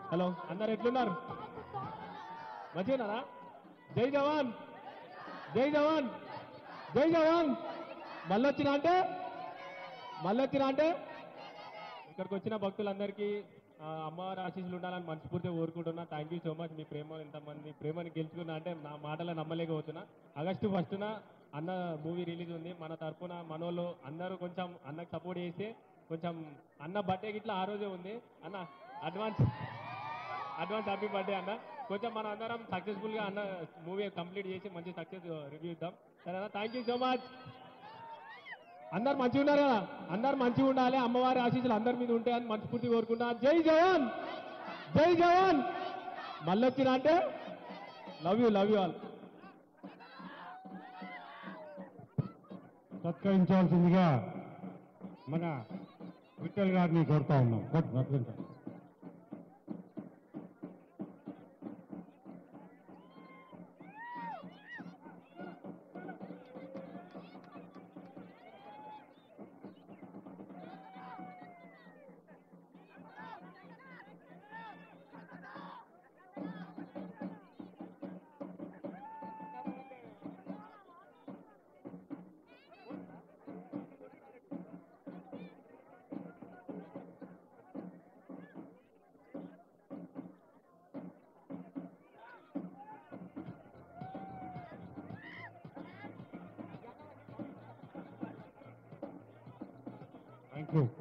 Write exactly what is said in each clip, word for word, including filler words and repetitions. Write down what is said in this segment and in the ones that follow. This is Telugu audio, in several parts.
హలో అందరు ఎట్లున్నారు? మంచిగున్నారా? జై జవాన్, జై జవాన్, జై జవాన్. మళ్ళొచ్చినా అంటే మళ్ళొచ్చినా అంటే ఇక్కడికి వచ్చిన భక్తులందరికీ అమ్మవారి ఆశీస్సులు ఉండాలని మనస్ఫూర్తిగా కోరుకుంటున్నా. Thank you so much. మీ ప్రేమ ఎంతమంది ప్రేమని గెలుచుకున్నా అంటే నా మాటలో నమ్మలేకపోతున్నా. ఆగస్టు ఫస్టున అన్న మూవీ రిలీజ్ ఉంది. మన తరఫున మనోళ్ళు అందరూ కొంచెం అన్నకు సపోర్ట్ చేసి కొంచెం అన్న బర్త్డే గిట్లా ఆ రోజే ఉంది. అన్న అడ్వాన్స్ అడ్వాన్స్ హ్యాపీ బర్త్డే అన్న. కొంచెం మనం అందరం సక్సెస్ఫుల్గా అన్న మూవీ కంప్లీట్ చేసి మంచి సక్సెస్ రివ్యూ ఇద్దాం. సరేనా? Thank you so much. అందరు మంచిగా ఉన్నారు కదా? అందరు మంచిగా ఉండాలి. అమ్మవారి ఆశీస్సులు అందరి మీద ఉంటాయని మనస్ఫూర్తి కోరుకుంటా. జై జవాన్, జై జవాన్. మళ్ళొచ్చినా అంటే love you, love you all. సత్కరించాల్సిందిగా మన విఠల్ గారిని కోరుతా ఉన్నాం. సత్కరించాలి. Thank you.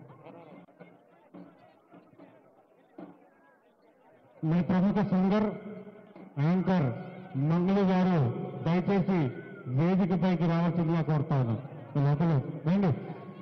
మీ ప్రముఖ సింగర్ యాంకర్ మంగళి గారు దయచేసి వేదికపైకి రావాల్సిందిగా కోరుతా ఉన్నాం. లోపల రండి.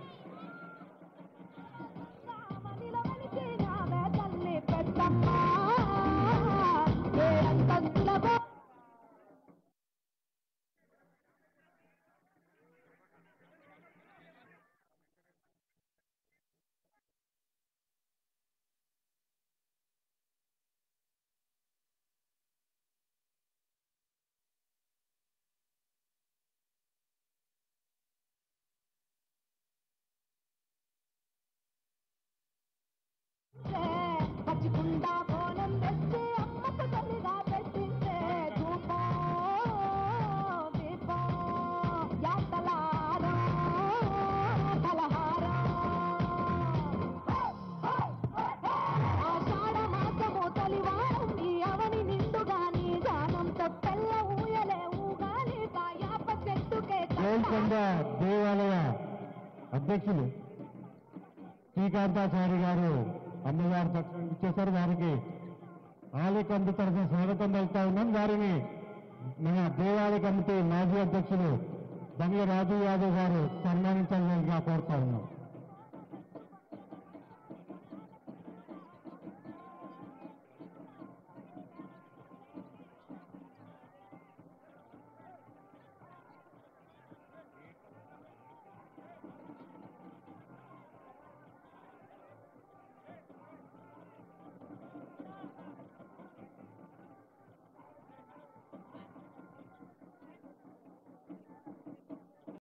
గోల్కొండ దేవాలయ అధ్యక్షులు శ్రీకాంతాచారి గారు అమ్మవారి దర్శనం ఇచ్చేశారు. వారికి ఆలయ కమిటీ తరఫున స్వాగతం పలుకుతా ఉన్నాం. వారిని మన దేవాలయ కమిటీ మాజీ అధ్యక్షులు బంగ్ల రాజు యాదవ్ గారు సన్మానించాలని కోరుతా ఉన్నాం.